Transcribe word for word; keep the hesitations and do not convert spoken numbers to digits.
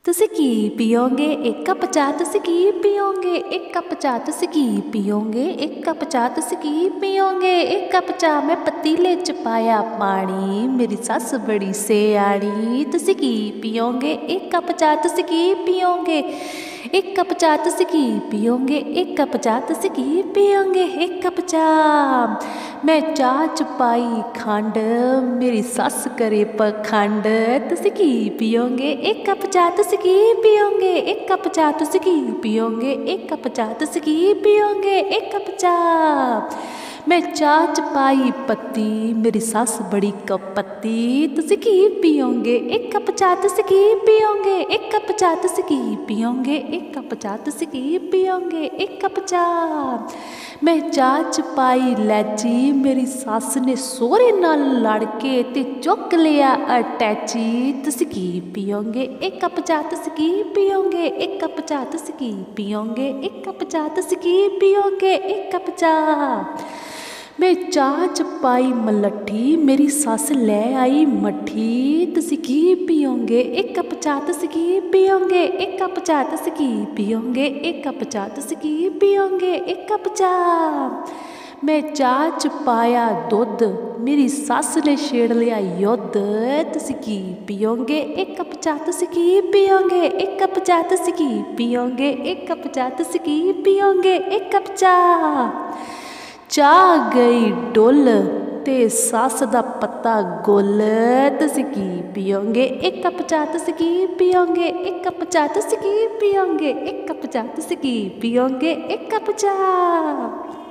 ਤੁਸੀਂ ਕੀ ਪੀਓਗੇ ਇੱਕ ਕੱਪ ਚਾਹ ਤੁਸੀਂ ਕੀ ਪੀਓਗੇ ਇੱਕ ਕੱਪ ਚਾਹ ਤੁਸੀਂ ਕੀ ਪੀਓਗੇ ਇੱਕ ਕੱਪ ਚਾਹ ਤੁਸੀਂ ਕੀ ਪੀਓਗੇ ਇੱਕ ਕੱਪ ਚਾਹ ਮੈਂ ਪਤੀਲੇ 'ਚ ਪਾਇਆ ਪਾਣੀ ਮੇਰੀ ਸੱਸ ਬੜੀ ਸਿਆਣੀ ਤੁਸੀਂ ਕੀ ਪੀਓਗੇ ਇੱਕ ਕੱਪ ਚਾਹ ਤੁਸੀਂ ਕੀ ਪੀਓਗੇ ਇੱਕ ਕੱਪ ਚਾਹ ਤੁਸੀਂ ਕੀ ਪੀਓਗੇ ਇੱਕ ਕੱਪ ਚਾਹ ਤੁਸੀਂ ਕੀ ਪੀਓਗੇ ਇੱਕ ਕੱਪ ਚਾਹ ਮੈਂ ਚਾਹ 'ਚ ਪਾਈ ਖੰਡ ਮੇਰੀ ਸੱਸ ਕਰੇ ਪਖੰਡ ਤੁਸੀਂ ਕੀ ਪੀਓਗੇ ਇੱਕ ਕੱਪ ਚਾਹ ਤੁਸੀਂ ਕੀ ਪੀਓਗੇ ਇੱਕ ਕੱਪ ਚਾਹ ਤੁਸੀਂ ਕੀ ਪੀਓਗੇ ਇੱਕ ਕੱਪ ਚਾਹ ਤੁਸੀਂ ਕੀ ਪੀਓਗੇ ਇੱਕ ਕੱਪ ਚਾਹ ਮੈਂ ਚਾਹ 'ਚ ਪਾਈ ਪੱਤੀ ਮੇਰੀ ਸੱਸ ਬੜੀ ਕਪੱਤੀ ਤੁਸੀਂ ਕੀ ਪੀਓਗੇ ਇੱਕ ਕੱਪ ਚਾਹ ਤੁਸੀਂ ਕੀ ਪੀਓਗੇ ਇੱਕ ਕੱਪ ਚਾਹ ਤੁਸੀਂ ਕੀ ਪੀਓਗੇ ਇੱਕ ਕੱਪ ਚਾਹ ਤੁਸੀਂ ਕੀ ਪੀਓਗੇ ਇੱਕ ਕੱਪ ਚਾਹ ਮੈਂ ਚਾਹ 'ਚ ਪਾਈ ਇਲਾਇਚੀ ਮੇਰੀ ਸੱਸ ਨੇ ਸਹੁਰੇ ਨਾਲ ਲੜ ਕੇ ਤੇ ਚੁੱਕ ਲਿਆ ਅਟੈਚੀ ਤੁਸੀਂ ਕੀ ਪੀਓਗੇ ਇੱਕ ਕੱਪ ਚਾਹ ਤੁਸੀਂ ਕੀ ਪੀਓਗੇ ਇੱਕ ਕੱਪ ਚਾਹ ਤੁਸੀਂ ਕੀ ਪੀਓਗੇ ਇੱਕ ਕੱਪ ਚਾਹ ਤੁਸੀਂ ਕੀ ਪੀਓਗੇ ਇੱਕ ਕੱਪ ਚਾਹ ਮੈਂ ਚਾਹ 'ਚ ਪਾਈ ਮਲੱਠੀ ਮੇਰੀ ਸੱਸ ਲੈ ਆਈ ਮੱਠੀ ਤੁਸੀਂ ਕੀ ਪੀਓਗੇ ਇੱਕ ਕੱਪ ਚਾਹ ਤੁਸੀਂ ਕੀ ਪੀਓਗੇ ਇੱਕ ਕੱਪ ਚਾਹ ਤੁਸੀਂ ਕੀ ਪੀਓਗੇ ਇੱਕ ਕੱਪ ਚਾਹ ਤੁਸੀਂ ਕੀ ਪੀਓਗੇ ਇੱਕ ਕੱਪ ਚਾਹ ਮੈਂ ਚਾਹ 'ਚ ਪਾਇਆ ਦੁੱਧ ਮੇਰੀ ਸੱਸ ਨੇ ਛੇੜ ਲਿਆ ਯੁੱਧ ਤੁਸੀਂ ਕੀ ਪੀਓਗੇ ਇੱਕ ਕੱਪ ਚਾਹ ਤੁਸੀਂ ਕੀ ਪੀਓਗੇ ਇੱਕ ਕੱਪ ਚਾਹ ਤੁਸੀਂ ਕੀ ਪੀਓਗੇ ਇੱਕ ਕੱਪ ਚਾਹ ਤੁਸੀਂ ਕੀ ਪੀਓਗੇ ਇੱਕ ਕੱਪ ਚਾਹ ਚਾਹ ਗਈ ਡੁੱਲ ਤੇ ਸੱਸ ਦਾ ਪੱਤਾ ਗੁੱਲ ਤੁਸੀਂ ਕੀ ਪੀਓਗੇ ਇੱਕ ਕੱਪ ਚਾਹ ਤੁਸੀਂ ਕੀ ਪੀਓਗੇ ਇੱਕ ਕੱਪ ਚਾਹ ਤੁਸੀਂ ਕੀ ਪੀਓਗੇ ਇੱਕ ਕੱਪ ਚਾਹ ਤੁਸੀਂ ਕੀ ਪੀਓਗੇ ਇੱਕ ਕੱਪ ਚਾਹ